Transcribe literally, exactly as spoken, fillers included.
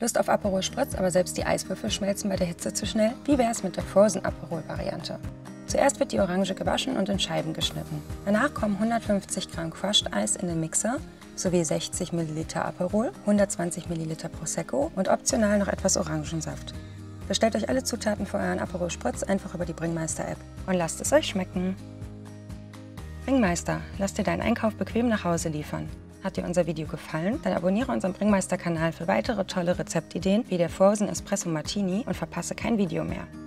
Lust auf Aperol Spritz, aber selbst die Eiswürfel schmelzen bei der Hitze zu schnell? Wie wär's mit der Frozen Aperol Variante? Zuerst wird die Orange gewaschen und in Scheiben geschnitten. Danach kommen hundertfünfzig Gramm Crushed Eis in den Mixer sowie sechzig Milliliter Aperol, hundertzwanzig Milliliter Prosecco und optional noch etwas Orangensaft. Bestellt euch alle Zutaten für euren Aperol Spritz einfach über die Bringmeister-App und lasst es euch schmecken. Bringmeister, lass dir deinen Einkauf bequem nach Hause liefern. Hat dir unser Video gefallen? Dann abonniere unseren Bringmeister-Kanal für weitere tolle Rezeptideen wie der Frozen Espresso Martini und verpasse kein Video mehr.